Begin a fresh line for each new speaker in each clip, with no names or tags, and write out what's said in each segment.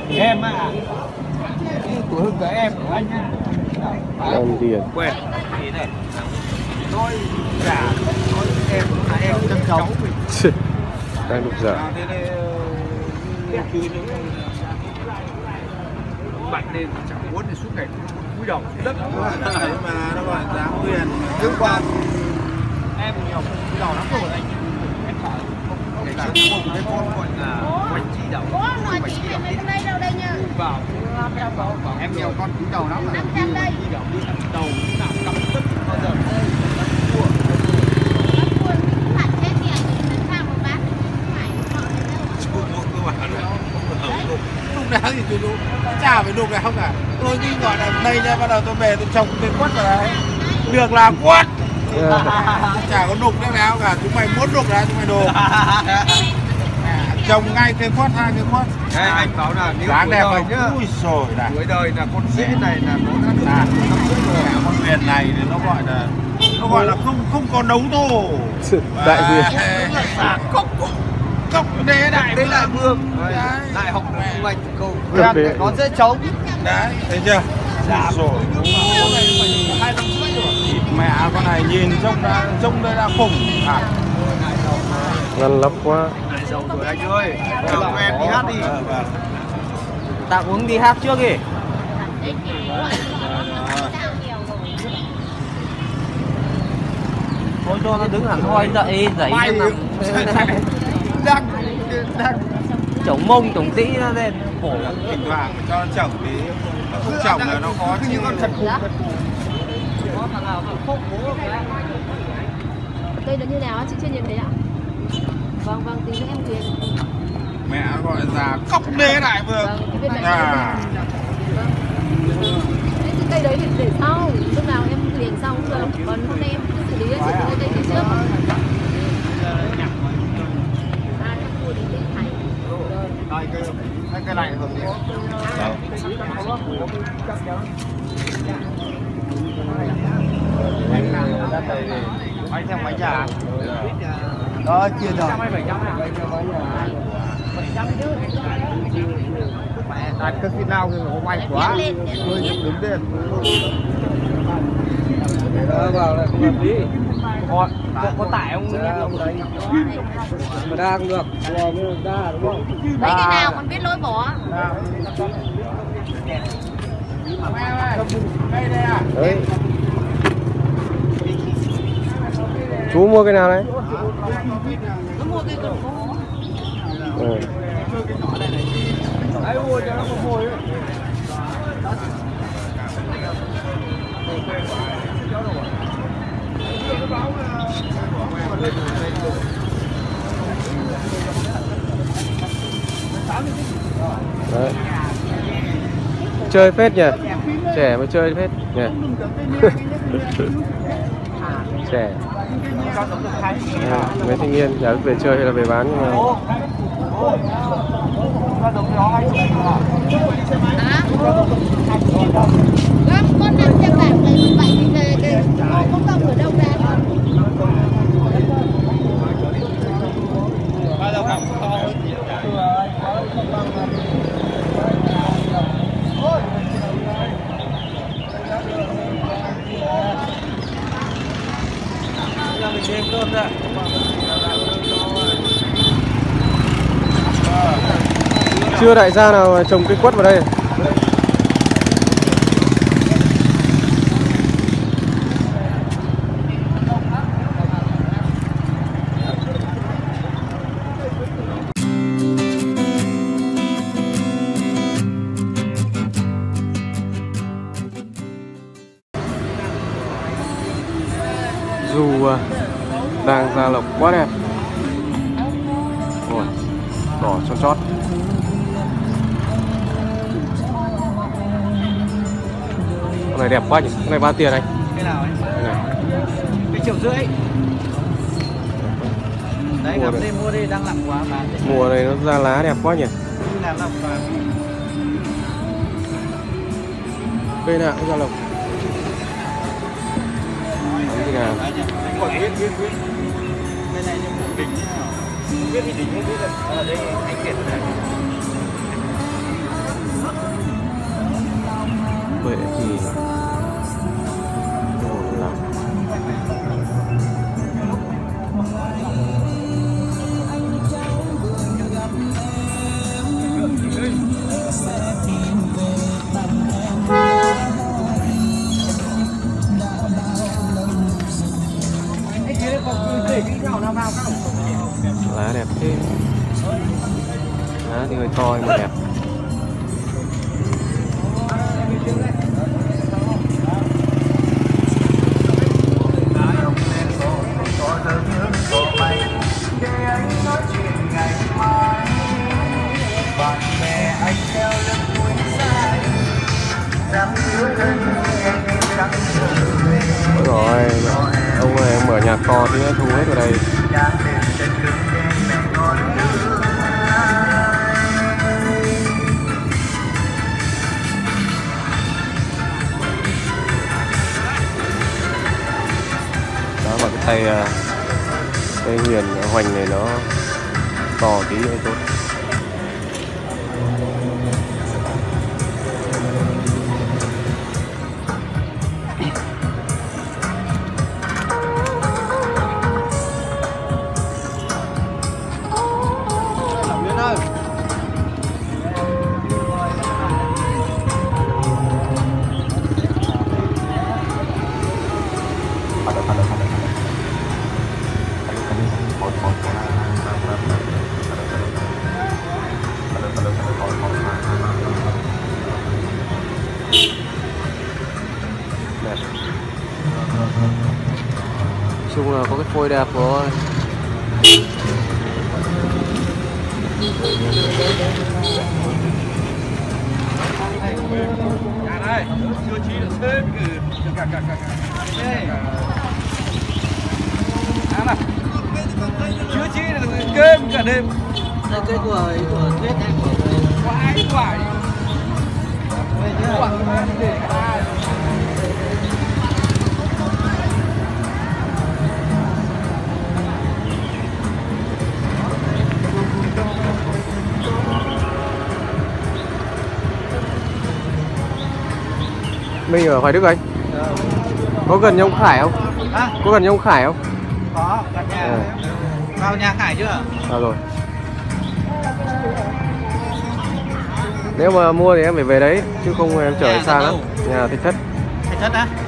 Em à? Của Hưng cả em của anh á.
Em Điền.
Quen. Nói giả, nói em chân cháu mình.
Đang đục giả.
Mạnh lên chẳng muốn thì suốt ngày cúi đầu xuống đất.
Mà nó gọi giá quyền.
Trước qua em nhiều cúi đầu lắm rồi anh. Em sợ ngày trước có một cái con gọi là Bạch Chi Đầu. Bạch Chi Đầu vào em nhiều con cúi đầu lắm.
500 đây.
Đầu nào cắm tất bao giờ.
Lúc nào thì chú chả phải đục này không cả. Tôi đi gọi là đây nha, bắt đầu tôi về tôi trồng cái quất vào đấy. Được là quất. Chả có đục nữa nào cả, chúng mày muốn đục là chúng mày đục. Trồng ngay cây quất, hai cây quất.
Đây anh bảo là nếu
dáng đẹp
đời
không?
nhá.
Ui rồi này.
Cuối đời là con dễ này là nó đã được năm rưỡi rồi.
Con huyền này thì nó gọi là không có đấu thổ.
Đại huyền.
Cốc đế đại
Đấy là vương. Đại học mạch cầu nó dễ trống.
đấy, thấy chưa? Dạ rồi. Mẹ con này nhìn trông đây là khủng hả?
Ngăn lắm quá.
Giàu rồi anh ơi. Chồng em đi hát đi.
Tạm uống đi hát trước đi. Thôi cho nó đứng hẳn hoi dậy dậy
Đang
chổng mông chổng tĩ nó lên khổ.
Thỉnh thoảng cho nó chồng tí, nó không chồng là nó có chứ.
con thật khủng.
Cây nó như nào chị chưa nhìn thấy ạ? Vâng vâng, tí nữa em Huyền.
Mẹ gọi là cốc đế đại vương.
Vâng, cái bên này. Vâng. Thế thì cây đấy thì để sau, lúc nào em Huyền sau cũng được. Còn hôm nay em cứ xử lý chị cái cây trước.
Cái này hợp lý. Anh theo máy già. Đó chia rồi. 700 đặt cái phim nào thì nó may quá. Tôi đứng lên.
Vào là hợp lý. Có tải không nhé? Mà đa cũng được. Đa đúng không?
Lấy cái nào còn biết lối bỏ.
Đấy. Chú mua cái nào đấy?
Nó mua cây còn phố.
Ừ.
Ai mua cho nó có mồi ấy.
Đấy. Chơi phết nhỉ, trẻ mới chơi phết nhỉ. Trẻ. Mấy thanh niên chả biết về chơi hay là về bán nhưng mà
Con 500 bảng này vậy thì về không đồng ở đâu ra.
chưa đại gia nào trồng cây quất vào đây. Dù đang ra lộc quá đẹp. Ôi, đỏ chót chót. Con này đẹp quá nhỉ, con này bao tiền anh?
Cái nào ấy?
Cái này.
Cái 1,5 triệu. Đấy, ngắm đi mua đi, đang lặng quá mà.
Mùa này nó ra lá đẹp quá nhỉ.
Là lọc và
Cây nào cũng ra lộc. Cái nào?
Biết.
bên này như một đỉnh. Biết thì đỉnh không biết là ở đây anh Kiệt này.
Lá đẹp thế. Lá thì hơi to nhưng mà đẹp. Rồi, ông này mở nhạc to thì thu hết vào đây. Đó mà cái tay huyền hoành này nó to tí nữa tốt. Chung là có cái phôi đẹp rồi.
Đây, chưa chí được thêm chưa chí được cơm cả đêm.
Đây cái của Tuyết này.
Quải.
Mình ở Hoài Đức anh. Có gần nhà ông Khải không?
À?
Có gần nhà ông Khải không?
Có, gần nhà. Vào nhà Khải chưa?
À rồi. Nếu mà mua thì em phải về đấy, chứ không em chở xa lắm. Nhà Thạch Thất.
Thạch Thất á?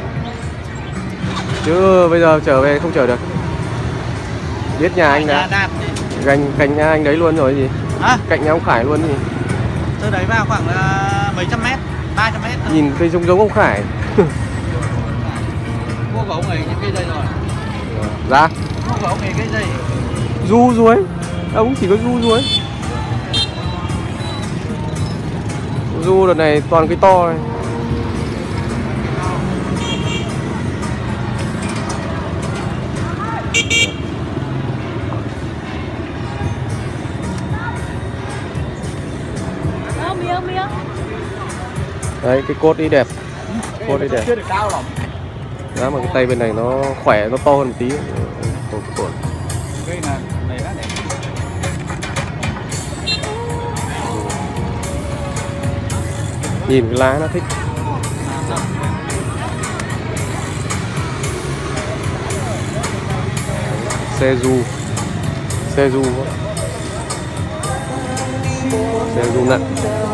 Chứ bây giờ trở về không chở được. Biết nhà anh đã. Cạnh nhà anh đấy luôn rồi gì?
Hả?
Cạnh nhà ông Khải luôn gì?
Từ đấy vào khoảng mấy trăm mét, 300 mét thôi.
Nhìn cây giống ông Khải.
Mua của ông ấy những cây dây rồi.
Dạ.
Mua của ông ấy cây dây.
Du ruối. Ông chỉ có du ruối. Du đợt này toàn cây to này. Đấy, cái cốt đi đẹp. Cốt đi đẹp.
Chưa được cao lắm.
Đó mà cái tay bên này nó khỏe, nó to hơn một tí.
Cây này rất đẹp.
Nhìn cái lá nó thích. Xe du nặng.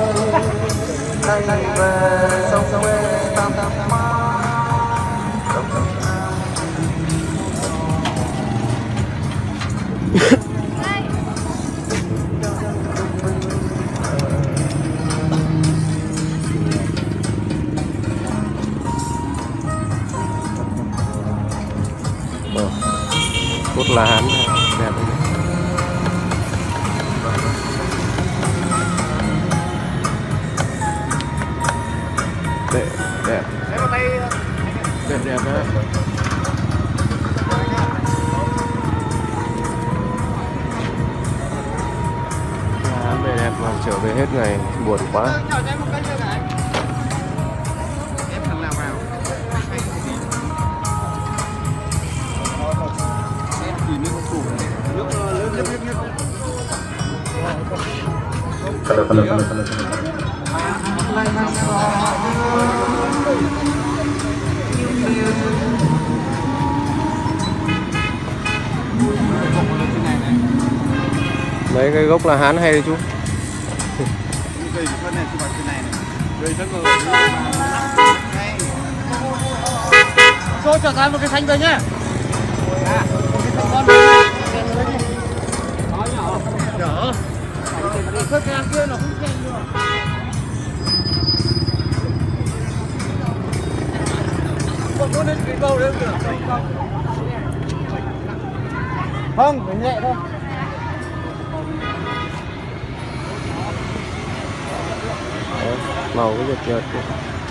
Cốt lá hán đẹp. Đẹp đó. Hán về đẹp mà trở về hết ngày buồn quá. Mấy cái gốc là hán hay đấy chú.
Gầy phân này, cái này này. Gầy rất rồi.
Cho trở ra một cái xanh về nhá. Một cái xanh con. Nó nhỏ. Nhỏ. Cái kia nó không chen được. Con lên cái câu đấy được. Không, phải nhẹ thôi.
Đấy, màu cái nhợt nhợt kìa.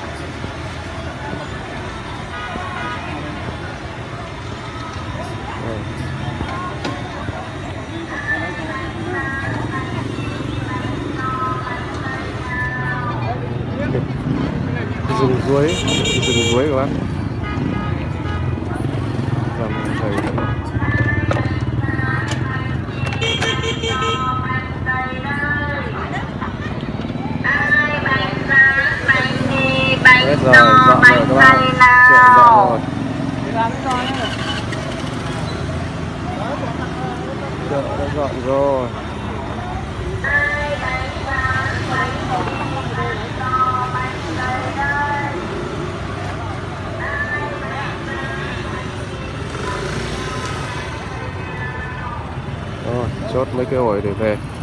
Rừng ruối các bác. Dòng thầy hết rồi, dọn rồi các bác, chuyện dọn rồi. Chợ đã dọn rồi. Rồi, chốt mấy cái ổi để về.